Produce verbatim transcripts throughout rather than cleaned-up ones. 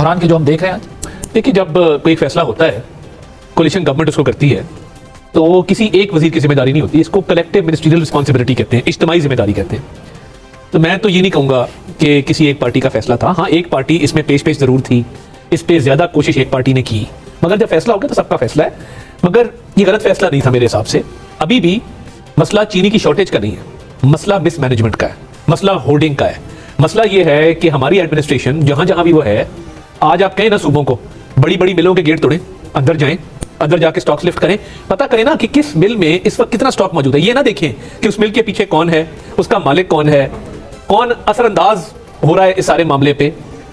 बहरान के जो हम देख रहे हैं आज। देखिए, जब कोई फैसला होता है, कोलिशन गवर्नमेंट उसको करती है, तो वो किसी एक वजीर की जिम्मेदारी नहीं होती, इसको कलेक्टिव मिनिस्ट्रियल रिस्पॉन्सिबिलिटी कहते हैं, इज्तिमाई जिम्मेदारी कहते हैं। तो मैं तो ये नहीं कहूँगा कि किसी एक पार्टी का फैसला था। हाँ, एक पार्टी इसमें पेश पेश जरूर थी, इस पर ज़्यादा कोशिश एक पार्टी ने की, मगर जब फैसला हो गया तो सबका फैसला है। मगर ये गलत फैसला नहीं था मेरे हिसाब से। अभी भी मसला चीनी की शॉर्टेज का नहीं है, मसला मिसमैनेजमेंट का है, मसला होर्डिंग का है। मसला ये है कि हमारी एडमिनिस्ट्रेशन जहां जहां भी वो है, आज आप कहें ना सूबों को बड़ी बड़ी मिलों के गेट तोड़ें, अंदर जाएं, अंदर जाके स्टॉक्स लिफ्ट करें, पता करें ना कि किस मिल में इस वक्त कितना स्टॉक मौजूद है। ये ना देखें कि उस मिल के पीछे कौन है, उसका मालिक कौन है, कौन असरअंदाज हो रहा है इस सारे मामले पे।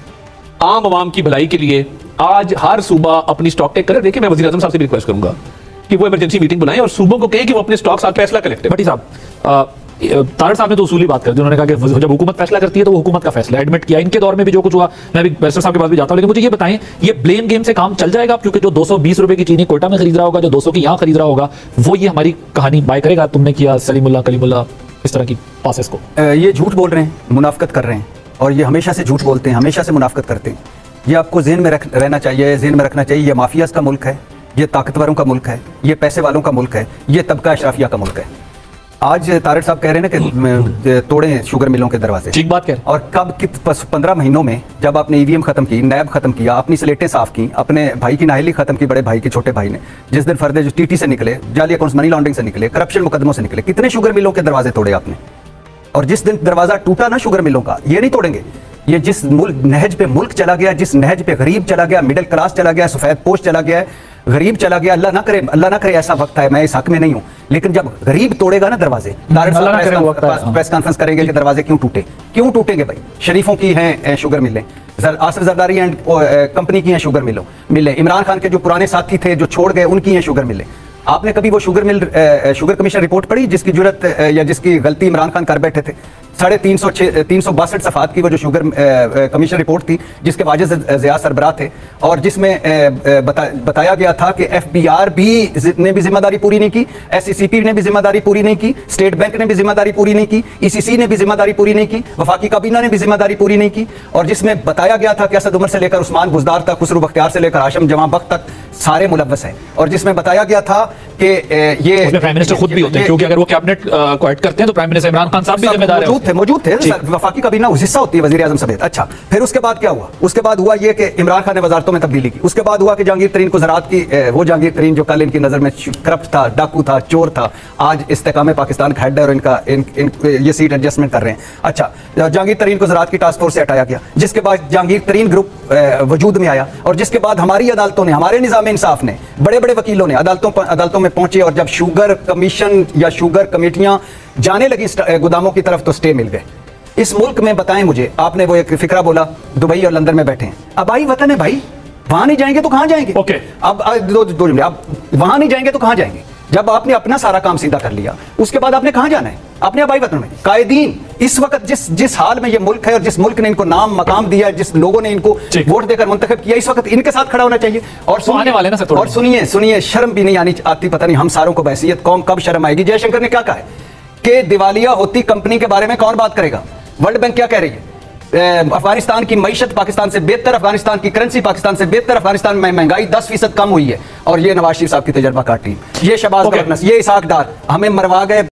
आम आवाम की भलाई के लिए आज हर सूबा अपनी स्टॉक टेक करे। देखिए, मैं वज़ीर आज़म साहब से भी रिक्वेस्ट करूंगा कि वो इमरजेंसी मीटिंग बुलाएं और सूबों को कहें कि वो अपने स्टॉक साथ फैसला कलेक्ट। भट्टी साहब, तारड़ साहब ने तो उसूली बात कर दी, उन्होंने कहा कि जब हुकूमत फैसला करती है तो वो हुकूमत का फैसला एडमिट किया। इनके दौर में भी जो कुछ हुआ, मैं भी बैरिस्टर साहब के पास भी जाता हूं, लेकिन मुझे ये बताएं, ये ब्लेम गेम से काम चल जाएगा? क्योंकि जो दो सौ बीस रुपए की चीनी कोयटा में खरीद रहा होगा, जो दो सौ की यहाँ खरीद रहा होगा, वो ये हमारी कहानी बाय करेगा, तुमने किया सलीमुल्लाह कलीमुल्लाह इस तरह की पासेस को। ये झूठ बोल रहे हैं, मुनाफकत कर रहे हैं, और ये हमेशा से झूठ बोलते हैं, हमेशा से मुनाफकत करते हैं। ये आपको ज़हन में रख रहना चाहिए, ज़हन में रखना चाहिए। ये माफियाज का मुल्क है, ये ताकतवरों का मुल्क है, ये पैसे वालों का मुल्क है, ये तबका अशराफिया का मुल्क है। आज तारड़ साहब कह रहे हैं ना कि तोड़े शुगर मिलों के दरवाजे, ठीक बात कह रहे हैं। और कब कित पंद्रह महीनों में जब आपने ईवीएम खत्म की, नैब खत्म किया, अपनी स्लेटें साफ की, अपने भाई की नाहली खत्म की, बड़े भाई के छोटे भाई ने, जिस दिन फर्दे जो टीटी से निकले, जाली अकाउंट्स मनी लॉन्ड्रिंग से निकले, करप्शन मुकदमों से निकले, कितने शुगर मिलों के दरवाजे तोड़े आपने। और जिस दिन दरवाजा टूटा ना शुगर मिलों का, ये नहीं तोड़ेंगे। ये जिस मुल्क नहज पे मुल्क चला गया, जिस नहज पे गरीब चला गया, मिडिल क्लास चला गया, सफेद पोश चला गया, गरीब चला गया, अल्लाह ना करे, अल्लाह ना करे ऐसा वक्त है, मैं इस हक में नहीं हूं, लेकिन जब गरीब तोड़ेगा ना दरवाजे, प्रेस कॉन्फ्रेंस करेंगे कि दरवाजे क्यों टूटे, क्यों टूटेंगे भाई? शरीफों की हैं शुगर मिलें, आसिफ जरदारी एंड कंपनी की हैं शुगर मिलों मिलें, इमरान खान के जो पुराने साथी थे जो छोड़ गए, उनकी हैं शुगर मिलें। आपने कभी वो sugar mill sugar commission report पढ़ी जिसकी जरूरत या जिसकी गलती इमरान खान कर बैठे थे? साढ़े तीन सौ छः तीन सौ बासठ सफात की वो जो शुगर कमीशन रिपोर्ट थी, जिसके वाजिद ज़िया सरबराह थे, और जिसमें बता, बताया गया था कि एफ बी आर भी ने भी जिम्मेदारी पूरी नहीं की, एस सी सी पी ने भी जिम्मेदारी पूरी नहीं की, स्टेट बैंक ने भी जिम्मेदारी पूरी नहीं की, ई सी सी ने भी जिम्मेदारी पूरी नहीं की, वफाकी काबीना ने भी जिम्मेदारी पूरी नहीं की, और जिसमें बताया गया था कि असद उमर से लेकर उस्मान बुज़दार तक, खुसरू बख्तियार से लेकर हाशिम जमां बख्त तक सारे मुलव्वस हैं, और जिसमें बताया गया था कि ये प्राइम मिनिस्टर खुद भी होते हैं, क्योंकि अगर वो कैबिनेट को ऐड करते हैं तो प्राइम मिनिस्टर इमरान खान साहब भी जिम्मेदार मौजूद थे मौजूद थे वफाकी काबीना उस हिस्सा होती है वज़ीर आज़म समेत। अच्छा, फिर उसके बाद क्या हुआ? उसके बाद हुआ ये कि इमरान खान ने वजारतों में तब्दीली की। उसके बाद हुआ कि जहांगीर तरीन को ज़राअत की, वो जहांगीर तरीन जो कल इनकी नज़र में करप्ट था, डाकू था, चोर था, आज इस्तेकाम पाकिस्तान का हेड है और इनका इन, इन, ये सीट एडजस्टमेंट कर रहे हैं। अच्छा, जहांगीर तरीन को ज़राअत की टास्क फोर्स से हटाया गया, जिसके बाद जहांगीर तरीन ग्रुप वजूद में आया, और जिसके बाद हमारी अदालतों ने, हमारे निज़ाम इंसाफ ने, बड़े बड़े वकीलों ने अदालतों अदालतों में पहुंचे, और जब शुगर कमीशन या शुगर कमेटियां जाने लगी गोदामों की तरफ तो स्टे मिल गए। इस मुल्क में बताएं मुझे, आपने वो एक फिक्रा बोला, दुबई और लंदन में बैठे हैं, अब आई वतन है भाई, वहां नहीं जाएंगे तो कहां जाएंगे? ओके, अब दो दो अब वहां नहीं जाएंगे तो कहां जाएंगे? जब आपने अपना सारा काम सीधा कर लिया, उसके बाद आपने कहां जाना है? अपने अबाई वतन में। कायदीन इस वक्त जिस जिस हाल में ये मुल्क है, और जिस मुल्क ने इनको नाम मकाम दिया, जिस लोगों ने इनको वोट देकर मुंतखब किया, इस वक्त इनके साथ खड़ा होना चाहिए। और सुनने वाले ना और सुनिए सुनिए शर्म भी नहीं आनी आती, पता नहीं हम सारों को बहसियत कौम कब शर्म आएगी। जयशंकर ने क्या कहा है कि दिवालिया होती कंपनी के बारे में कौन बात करेगा? वर्ल्ड बैंक क्या कह रही है? अफगानिस्तान की मईशत पाकिस्तान से बेहतर, अफगानिस्तान की करेंसी पाकिस्तान से बेहतर, अफगानिस्तान में महंगाई दस फीसद कम हुई है, और ये नवाज शरीफ साहब की तजर्बा कार टीम, ये शहबाज गवर्नस, ये इसाक डार हमें मरवा गए।